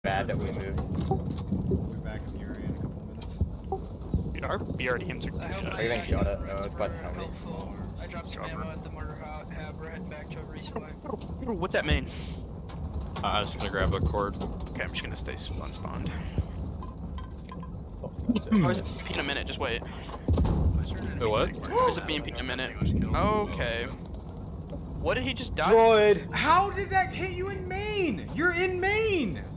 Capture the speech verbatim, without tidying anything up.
bad that we moved. We're back in the area in a couple minutes. Dude, our B R D Ms are Are you getting shot at? No, it's quite helmet. I dropped some ammo at the murder hab. We're heading back to a resupply. What's that mean? Uh, I'm just gonna grab a cord. Okay, I'm just gonna stay unspawned. Hmm. Where's the B M P in a minute? Just wait. The what? Where's the B M P in a minute? Okay. What did he just die? Droid! How did that hit you in Maine? You're in Maine!